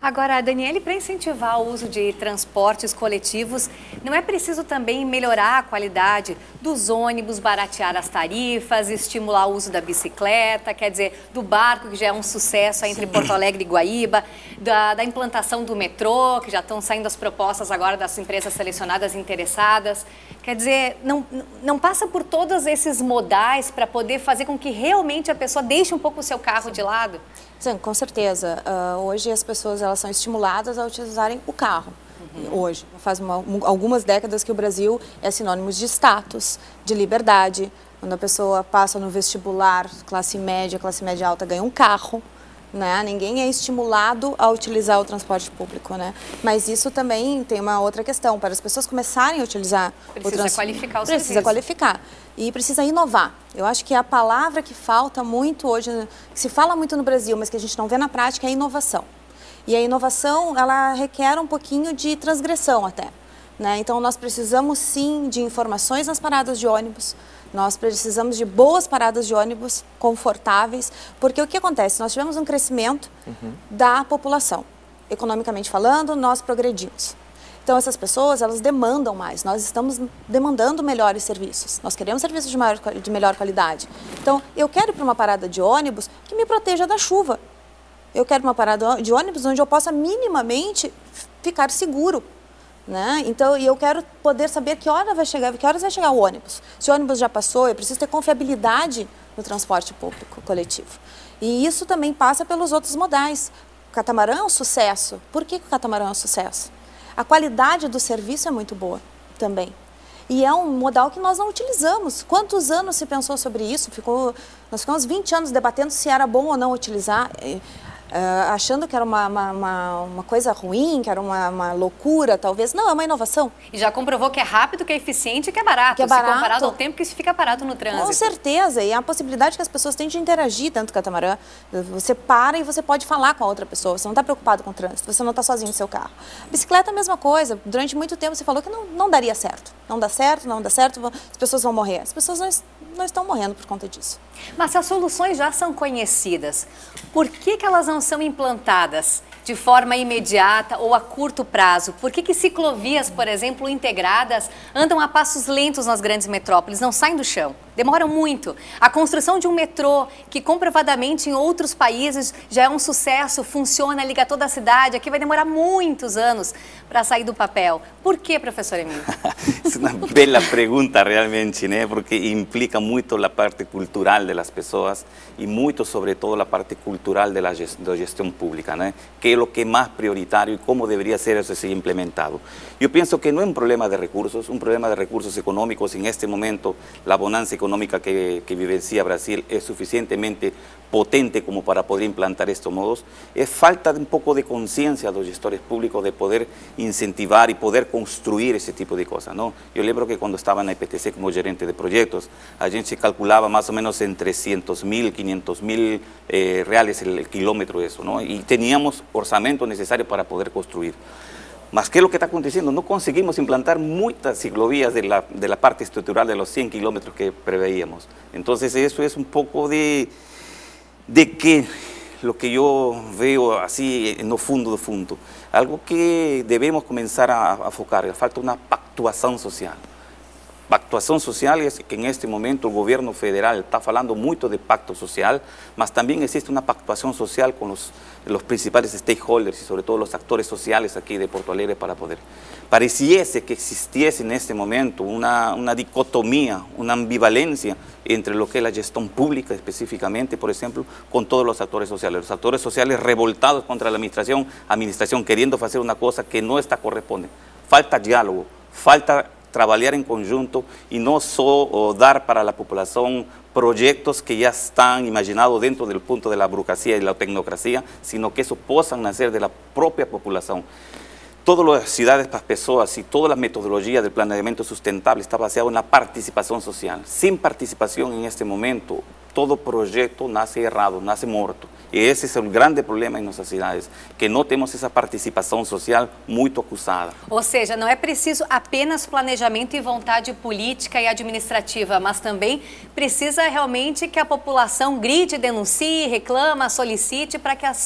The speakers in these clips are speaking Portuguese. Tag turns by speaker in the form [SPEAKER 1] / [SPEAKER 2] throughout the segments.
[SPEAKER 1] Agora, Daniele, para incentivar o uso de transportes coletivos, não é preciso também melhorar a qualidade dos ônibus, baratear as tarifas, estimular o uso da bicicleta, quer dizer, do barco, que já é um sucesso entre Porto Alegre e Guaíba, da implantação do metrô, que já estão saindo as propostas agora das empresas selecionadas interessadas. Quer dizer, não passa por todos esses modais para poder fazer com que realmente a pessoa deixe um pouco o seu carro de lado?
[SPEAKER 2] Sim, com certeza. Hoje as pessoas elas são estimuladas a utilizarem o carro. Hoje, faz algumas décadas que o Brasil é sinônimo de status, de liberdade. Quando a pessoa passa no vestibular, classe média alta, ganha um carro. Né? Ninguém é estimulado a utilizar o transporte público, né? Mas isso também tem uma outra questão. Para as pessoas começarem a utilizar o transporte,
[SPEAKER 1] qualificar o
[SPEAKER 2] precisa
[SPEAKER 1] serviço.
[SPEAKER 2] Qualificar e precisa inovar. Eu acho que a palavra que falta muito hoje, que se fala muito no Brasil, mas que a gente não vê na prática, é inovação. E a inovação, ela requer um pouquinho de transgressão até. Né? Então, nós precisamos sim de informações nas paradas de ônibus, nós precisamos de boas paradas de ônibus confortáveis, porque o que acontece? Nós tivemos um crescimento da população. Economicamente falando, nós progredimos. Então, essas pessoas, elas demandam mais, nós estamos demandando melhores serviços, nós queremos serviços de melhor qualidade. Então, eu quero ir para uma parada de ônibus que me proteja da chuva. Eu quero uma parada de ônibus onde eu possa minimamente ficar seguro. Né? Então, eu quero poder saber que horas vai chegar o ônibus. Se o ônibus já passou, eu preciso ter confiabilidade no transporte público coletivo. E isso também passa pelos outros modais. O catamarã é um sucesso. Por que o catamarã é um sucesso? A qualidade do serviço é muito boa também. E é um modal que nós não utilizamos. Quantos anos se pensou sobre isso? Nós ficamos 20 anos debatendo se era bom ou não utilizar. Achando que era uma coisa ruim, que era uma loucura, talvez. Não, é uma inovação.
[SPEAKER 1] E já comprovou que é rápido, que é eficiente e que é barato. Se comparado ao tempo que se fica parado no trânsito.
[SPEAKER 2] Com certeza. E a possibilidade que as pessoas têm de interagir dentro do catamarã. Você para e você pode falar com a outra pessoa. Você não está preocupado com o trânsito. Você não está sozinho no seu carro. Bicicleta é a mesma coisa. Durante muito tempo você falou que não daria certo. Não dá certo, as pessoas vão morrer. As pessoas não estão morrendo por conta disso.
[SPEAKER 1] Mas se as soluções já são conhecidas, por que elas não são implantadas de forma imediata ou a curto prazo? Por que ciclovias, por exemplo, integradas, andam a passos lentos nas grandes metrópoles, não saem do chão? Demoram muito. A construção de um metrô, que comprovadamente em outros países já é um sucesso, funciona, liga toda a cidade, aqui vai demorar muitos anos para sair do papel. Por que, professor Emílio?
[SPEAKER 3] É uma bela pergunta realmente, né? Porque implica muito a parte cultural das pessoas e muito, sobretudo, a parte cultural da gestão pública, né? Que é o que é mais prioritário e como deveria ser isso ser implementado. Eu penso que não é um problema de recursos econômicos. Em este momento, a bonança económica que vivencia Brasil es suficientemente potente como para poder implantar estos modos. Es falta de un poco de conciencia de los gestores públicos de poder incentivar y poder construir ese tipo de cosas, ¿no? Yo lembro que cuando estaba en la IPTC como gerente de proyectos, a gente se calculaba más o menos en 300.000, 500.000 reales el kilómetro de eso, ¿no? Y teníamos orçamento necesario para poder construir. Mas ¿qué es lo que está aconteciendo? No conseguimos implantar muchas ciclovías de la parte estructural de los 100 kilómetros que preveíamos. Entonces eso es un poco de que lo que yo veo así en lo fundo, algo que debemos comenzar a focar, falta una pactuação social. Pactuação social é que em este momento o governo federal está falando muito de pacto social, mas também existe uma pactuação social com os principais stakeholders e, sobretudo, os atores sociais aqui de Porto Alegre para poder. Pareciese que existiese neste momento uma dicotomia, uma ambivalência entre o que é a gestão pública especificamente, por exemplo, com todos os atores sociais. Os atores sociais revoltados contra a administração querendo fazer uma coisa que não está corresponde. Falta diálogo, falta trabalhar em conjunto e não só dar para a população projetos que já estão imaginados dentro do ponto da burocracia e da tecnocracia, sino que isso possam nascer da própria população. Todas as cidades para as pessoas e toda a metodologia do planeamento sustentável está baseada na participação social. Sem participação, em este momento, todo projeto nasce errado, nasce morto. E esse é o grande problema em nossas cidades, que não temos essa participação social muito acusada.
[SPEAKER 1] Ou seja, não é preciso apenas planejamento e vontade política e administrativa, mas também precisa realmente que a população grite, denuncie, reclama, solicite para que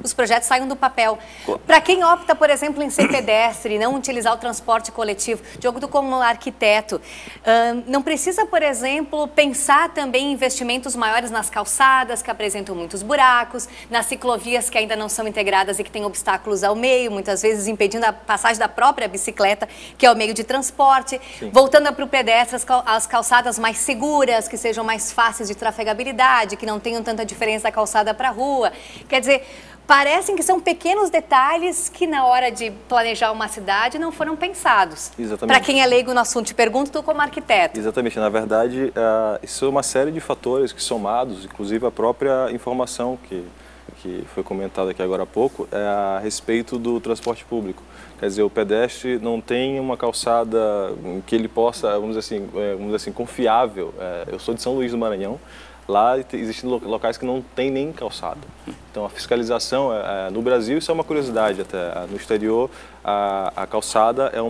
[SPEAKER 1] os projetos saiam do papel. Para quem opta, por exemplo, em ser pedestre e não utilizar o transporte coletivo, Diogo, tu como arquiteto, não precisa, por exemplo, pensar também em investimentos maiores nas calçadas, que apresentam muitos buracos, nas ciclovias que ainda não são integradas e que têm obstáculos ao meio, muitas vezes impedindo a passagem da própria bicicleta, que é o meio de transporte. Sim. Voltando para o pedestre, as calçadas mais seguras, que sejam mais fáceis de trafegabilidade, que não tenham tanta diferença da calçada para a rua. Quer dizer, parecem que são pequenos detalhes que na hora de planejar uma cidade não foram pensados.
[SPEAKER 4] Exatamente.
[SPEAKER 1] Para quem é leigo no assunto, te pergunto tu como arquiteto.
[SPEAKER 4] Exatamente. Na verdade, isso é uma série de fatores que somados, inclusive a própria informação que foi comentada aqui agora há pouco, a respeito do transporte público. Quer dizer, o pedestre não tem uma calçada que ele possa, vamos dizer assim, confiável. Eu sou de São Luís do Maranhão. Lá existem locais que não tem nem calçada. Então a fiscalização, no Brasil isso é uma curiosidade até, no exterior a calçada é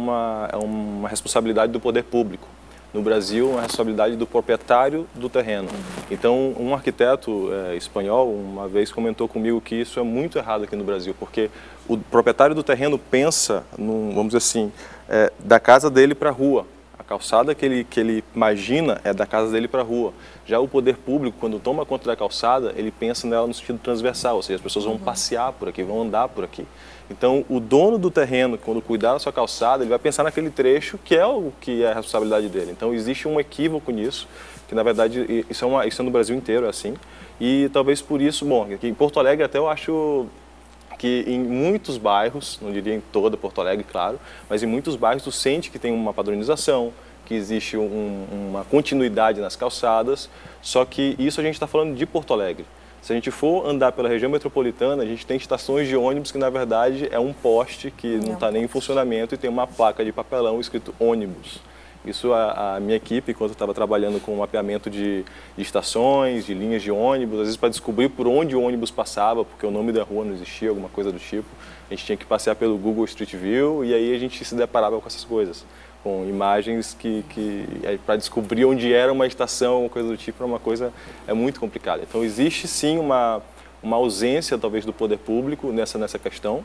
[SPEAKER 4] uma responsabilidade do poder público. No Brasil, uma responsabilidade do proprietário do terreno. Então, um arquiteto espanhol uma vez comentou comigo que isso é muito errado aqui no Brasil, porque o proprietário do terreno pensa, vamos dizer assim, da casa dele para a rua. A calçada que ele imagina é da casa dele para a rua. Já o poder público, quando toma conta da calçada, ele pensa nela no sentido transversal, ou seja, as pessoas vão passear por aqui, vão andar por aqui. Então, o dono do terreno, quando cuidar da sua calçada, ele vai pensar naquele trecho que é o que é a responsabilidade dele. Então, existe um equívoco nisso, que na verdade isso é no Brasil inteiro, é assim. E talvez por isso, bom, aqui em Porto Alegre até eu acho que em muitos bairros, não diria em toda Porto Alegre, claro, mas em muitos bairros tu sente que tem uma padronização, que existe uma continuidade nas calçadas, só que isso a gente está falando de Porto Alegre. Se a gente for andar pela região metropolitana, a gente tem estações de ônibus que, na verdade, é um poste que não está nem em funcionamento e tem uma placa de papelão escrito ônibus. Isso a minha equipe, enquanto eu estava trabalhando com o mapeamento de estações, de linhas de ônibus, às vezes para descobrir por onde o ônibus passava, porque o nome da rua não existia, alguma coisa do tipo, a gente tinha que passear pelo Google Street View e aí a gente se deparava com essas coisas, com imagens para descobrir onde era uma estação, uma coisa do tipo, é uma coisa muito complicada. Então existe sim uma ausência talvez do poder público nessa questão,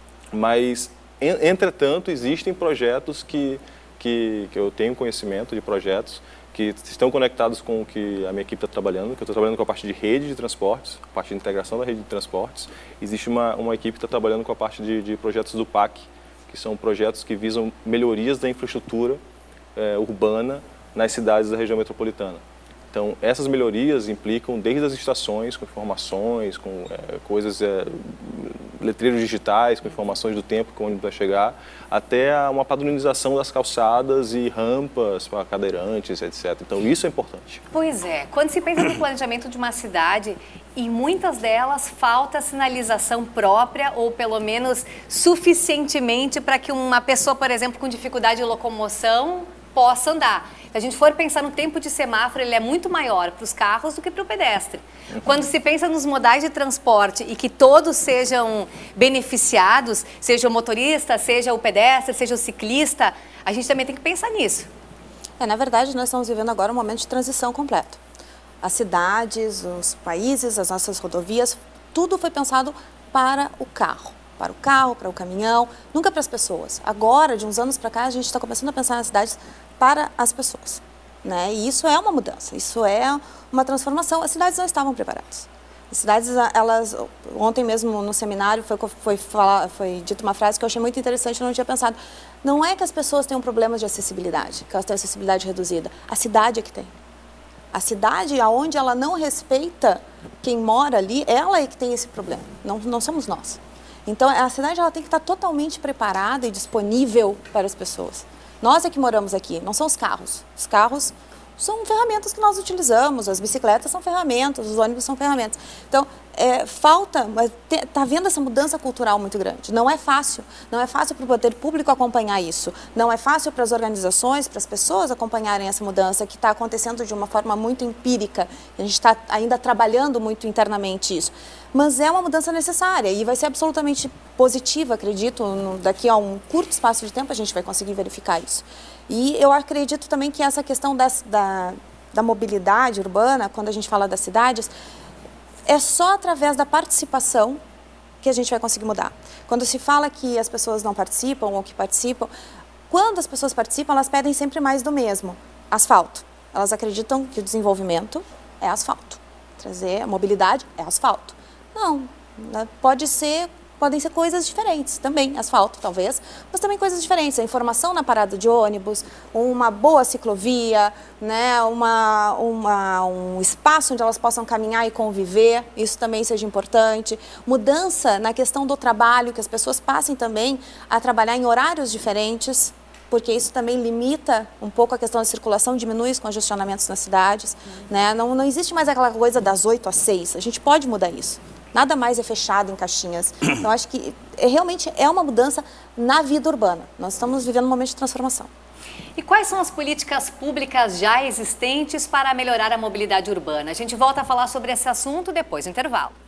[SPEAKER 4] mas entretanto existem projetos que eu tenho conhecimento de projetos que estão conectados com o que a minha equipe está trabalhando, que eu estou trabalhando com a parte de rede de transportes, a parte de integração da rede de transportes. Existe uma equipe que está trabalhando com a parte de projetos do PAC, que são projetos que visam melhorias da infraestrutura urbana nas cidades da região metropolitana. Então, essas melhorias implicam desde as estações, com informações, com coisas, letreiros digitais, com informações do tempo que o ônibus vai chegar, até uma padronização das calçadas e rampas para cadeirantes, etc. Então, isso é importante.
[SPEAKER 1] Pois é. Quando se pensa no planejamento de uma cidade, em muitas delas falta sinalização própria ou pelo menos suficientemente para que uma pessoa, por exemplo, com dificuldade de locomoção possa andar. Se a gente for pensar no tempo de semáforo, ele é muito maior para os carros do que para o pedestre. Quando se pensa nos modais de transporte e que todos sejam beneficiados, seja o motorista, seja o pedestre, seja o ciclista, a gente também tem que pensar nisso.
[SPEAKER 2] Na verdade, nós estamos vivendo agora um momento de transição completo. As cidades, os países, as nossas rodovias, tudo foi pensado para o carro. Para o carro, para o caminhão, nunca para as pessoas. Agora, de uns anos para cá, a gente está começando a pensar nas cidades para as pessoas, né? E isso é uma mudança, isso é uma transformação. As cidades não estavam preparadas. As cidades, elas, ontem mesmo no seminário foi dita uma frase que eu achei muito interessante, eu não tinha pensado. Não é que as pessoas tenham problemas de acessibilidade, que elas têm acessibilidade reduzida. A cidade é que tem. A cidade, aonde ela não respeita quem mora ali, ela é que tem esse problema, não somos nós. Então, a cidade ela tem que estar totalmente preparada e disponível para as pessoas. Nós é que moramos aqui, não são os carros. Os carros são ferramentas que nós utilizamos, as bicicletas são ferramentas, os ônibus são ferramentas. Então, está havendo essa mudança cultural muito grande. Não é fácil para o poder público acompanhar isso. Não é fácil para as organizações, para as pessoas acompanharem essa mudança que está acontecendo de uma forma muito empírica. A gente está ainda trabalhando muito internamente isso. Mas é uma mudança necessária e vai ser absolutamente positiva, acredito. Daqui a um curto espaço de tempo a gente vai conseguir verificar isso. E eu acredito também que essa questão da mobilidade urbana, quando a gente fala das cidades, é só através da participação que a gente vai conseguir mudar. Quando se fala que as pessoas não participam ou que participam, quando as pessoas participam, elas pedem sempre mais do mesmo. Asfalto. Elas acreditam que o desenvolvimento é asfalto. Trazer a mobilidade é asfalto. Não, podem ser coisas diferentes também, asfalto talvez, mas também coisas diferentes. A informação na parada de ônibus, uma boa ciclovia, né, um espaço onde elas possam caminhar e conviver, isso também seja importante. Mudança na questão do trabalho, que as pessoas passem também a trabalhar em horários diferentes, porque isso também limita um pouco a questão da circulação, diminui os congestionamentos nas cidades. Né? Não existe mais aquela coisa das 8 às 6, a gente pode mudar isso. Nada mais é fechado em caixinhas. Então, acho que realmente é uma mudança na vida urbana. Nós estamos vivendo um momento de transformação.
[SPEAKER 1] E quais são as políticas públicas já existentes para melhorar a mobilidade urbana? A gente volta a falar sobre esse assunto depois do intervalo.